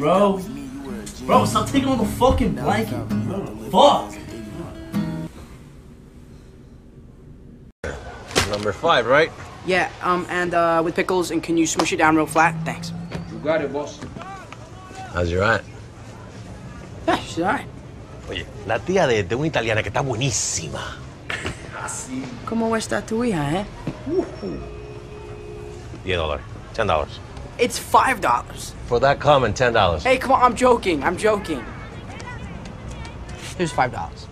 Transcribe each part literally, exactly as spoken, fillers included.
bro. Bro, stop taking on the fucking blanket. Fuck. Number five, right? Yeah, um, and uh, with pickles, and can you smush it down real flat? Thanks. You got it, boss. How's your aunt? Yeah, she's alright. Oye, la tía de, de una italiana que está buenísima. ¿Cómo está tu hija, eh? Diez dólares. Ten dollars. It's five dollars. For that comment, ten dollars. Hey, come on, I'm joking, I'm joking. Here's five dollars.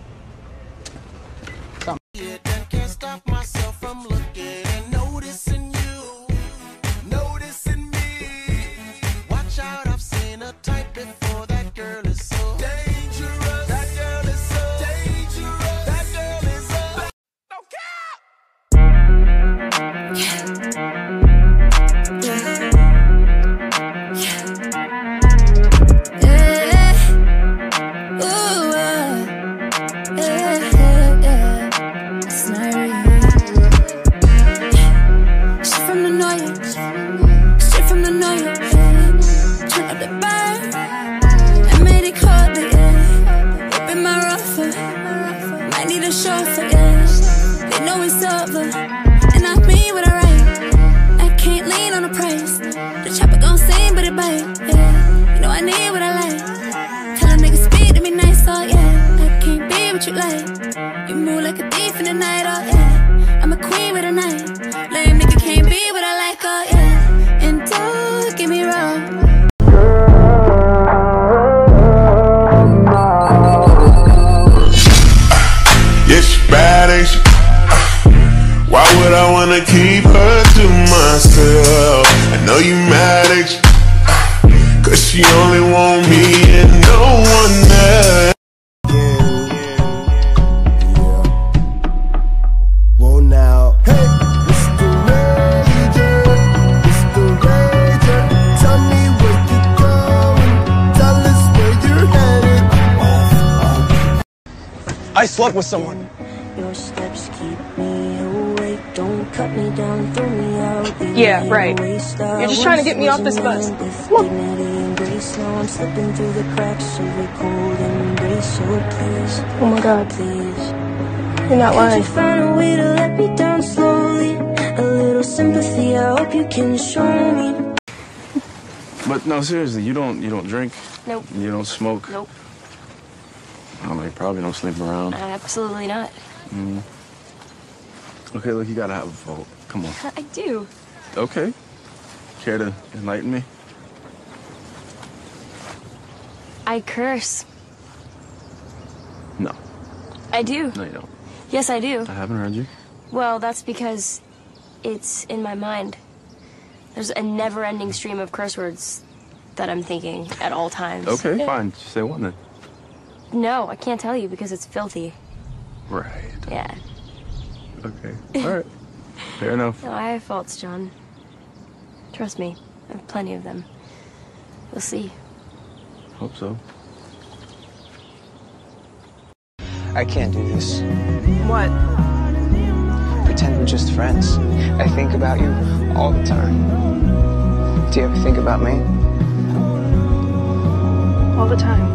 I slept with someone. Your steps keep me awake. Don't cut me down, throw me out. Yeah, right. You're just trying to get me off this bus. Come on. Now I'm slipping through the cracks of your cold embrace. So please, oh my God, please. You're not lying. Could you find a way to let me down slowly? A little sympathy, I hope you can show me. But no, seriously, you don't you don't drink? Nope. You don't smoke? Nope. I don't know, you probably don't sleep around. Uh, absolutely not. Mm. Okay, look, you gotta have a vote. Come on. I do. Okay. Care to enlighten me? I curse. No. I do. No, you don't. Yes, I do. I haven't heard you. Well, that's because it's in my mind. There's a never-ending stream of curse words that I'm thinking at all times. Okay, yeah. Fine. Just say one then. No, I can't tell you because it's filthy. Right. Yeah. Okay. All right. Fair enough. No, I have faults, John. Trust me. I have plenty of them. We'll see. Hope so. I can't do this. What? Pretend we're just friends. I think about you all the time. Do you ever think about me? All the time.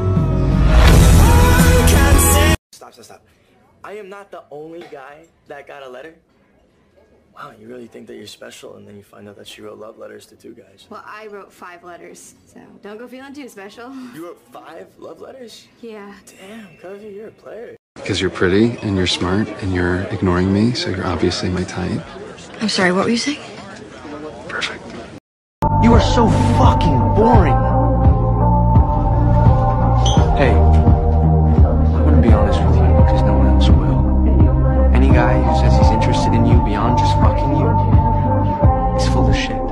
Stop, stop, stop. I am not the only guy that got a letter. Wow, you really think that you're special, and then you find out that she wrote love letters to two guys. Well, I wrote five letters, so don't go feeling too special. You wrote five love letters? Yeah. Damn, Covey, you're a player. Because you're pretty, and you're smart, and you're ignoring me, so you're obviously my type. I'm sorry, what were you saying? Perfect. You are so fucking boring. Hey, I'm gonna be honest with you because no one else will. Any guy who says he's interested in you beyond just fucking you is full of shit.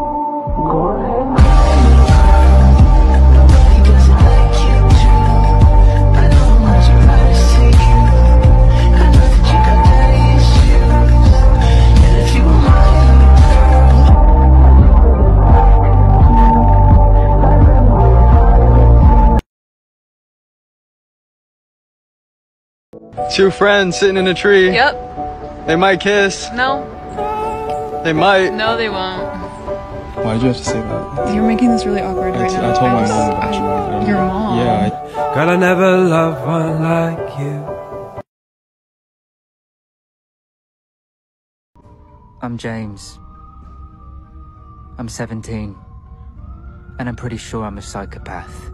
Two friends sitting in a tree. Yep. They might kiss. No. They might. No, they won't. Why did you have to say that? You're making this really awkward I right t- now. I told my was- mom about I- you. I don't Your know. mom? Yeah. I, Girl, I never loved one like you. I'm James. I'm seventeen. And I'm pretty sure I'm a psychopath.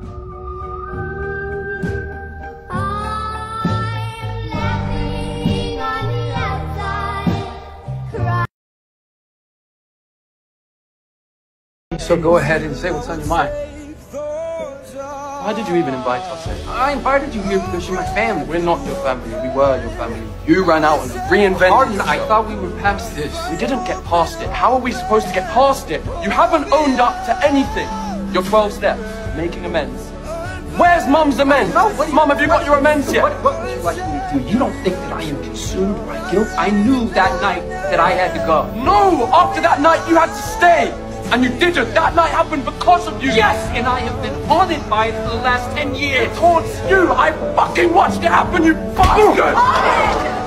So go ahead and say what's on your mind. Why did you even invite us in? I invited you here because you're my family. We're not your family. We were your family. You ran out and reinvented Pardon, I thought we were past this. We didn't get past it. How are we supposed to get past it? You haven't owned up to anything. Your twelve steps, making amends. Where's Mum's amends? No, what Mum, have you got your amends yet? What, what would you like me to do? You don't think that I am consumed by guilt? I knew that night that I had to go. No! After that night, you had to stay! And you didn't. That night happened because of you. Yes, and I have been haunted by it for the last ten years. It haunts you. I fucking watched it happen, you bastard!